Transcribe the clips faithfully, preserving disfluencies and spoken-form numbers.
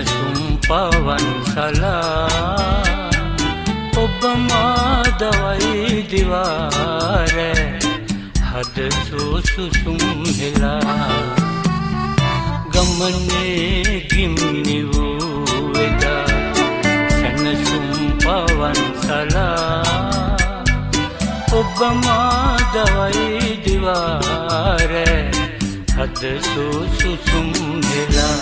සැනසුම් පවන්සලා ඔබ මාදවයි දිවාර හද සුසුසුම් හෙලා ගමනේ ගිම්නි වූ එදා සැනසුම් පවන්සලා ඔබ මාදවයි දිවාර හද සුසුසුම් හෙලා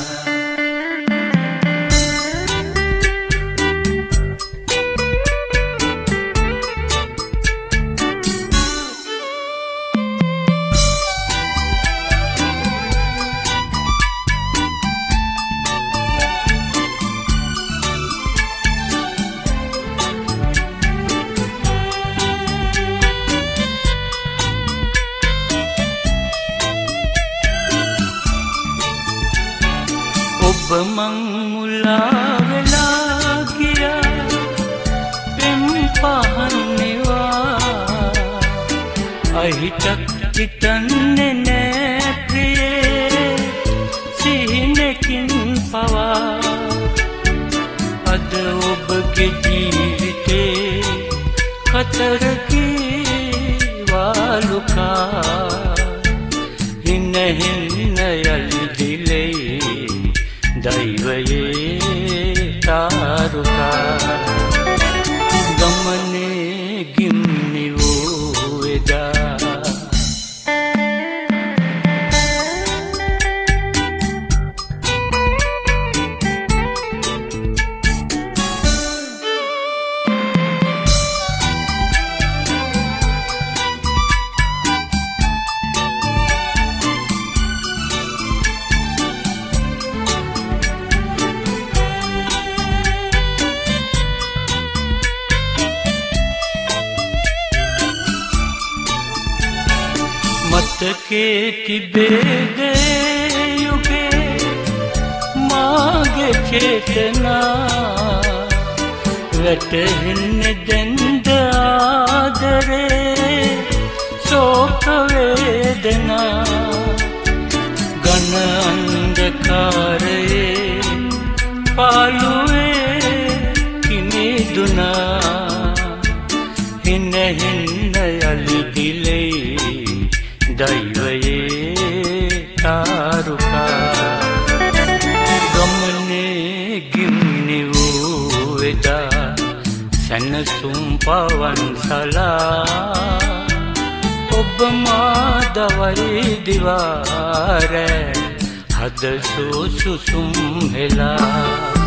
ඔබ මං මුලා වෙලා ගියා පෙම් පහන්නිවා අහිතක් හිතන්නේ නෑ ප්‍රියේ සිහිනකින් පවා අද ඔබගේ ජීවිතේ කතරකී වාලුකා හින්න හින්න යලි දිලේ දෛවයේ තාරුකා ගමනේ ගිම්නි වූ එදා මතකේ තිබේද යුගේ මාගේ චේතනා වැටහෙන්නේ දැන්ද ආදරේ ශෝක වේදනා ඝන අන්ධකාරයේ පාළුවේ කිමිදුනා හින්න හින්න යලි දිලේ දෛවයේ තාරුකා ගමනේ ගිම්නි වූ එදා සැනසුම් පවන්සලා ඔබ මාදවයි දිවාර හද සුසුසුම් හෙලා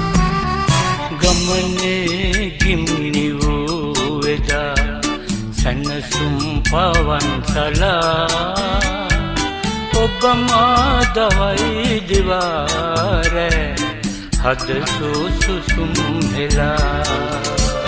ගමනේ ගිම්නි වූ එදා සැනසුම් පවන්සලා ඔබ මාදවයි දිවාර හද සුසුසුම් හෙලා